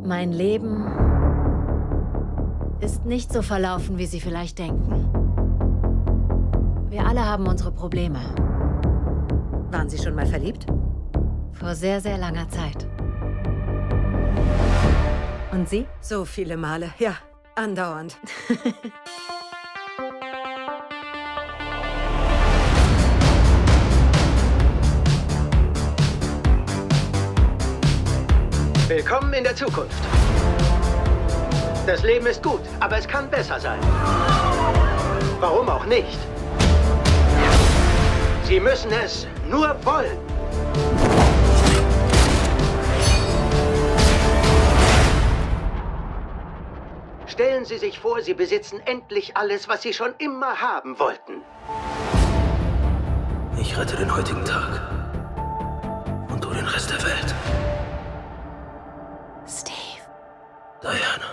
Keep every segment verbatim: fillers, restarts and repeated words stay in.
Mein Leben ist nicht so verlaufen, wie Sie vielleicht denken. Wir alle haben unsere Probleme. Waren Sie schon mal verliebt? Vor sehr, sehr langer Zeit. Und Sie? So viele Male, ja, andauernd. Willkommen in der Zukunft. Das Leben ist gut, aber es kann besser sein. Warum auch nicht? Sie müssen es nur wollen. Stellen Sie sich vor, Sie besitzen endlich alles, was Sie schon immer haben wollten. Ich rette den heutigen Tag. Und du den Rest der Welt. Steve. Diana.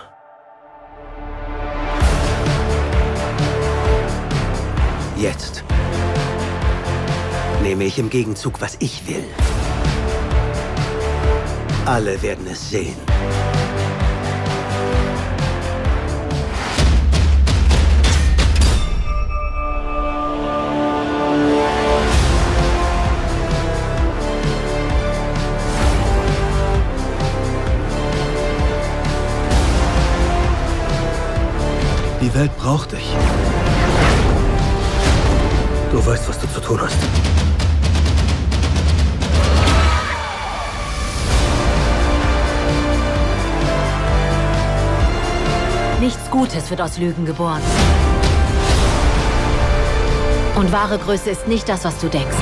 Jetzt nehme ich im Gegenzug, was ich will. Alle werden es sehen. Die Welt braucht dich. Du weißt, was du zu tun hast. Nichts Gutes wird aus Lügen geboren. Und wahre Größe ist nicht das, was du denkst.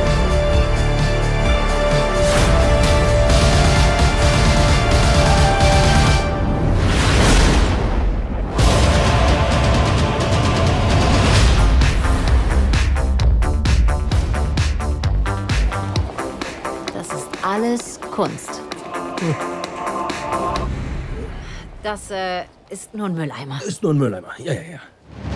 Das ist alles Kunst. Hm. Das äh, ist nur ein Mülleimer. Ist nur ein Mülleimer. Ja, ja, ja.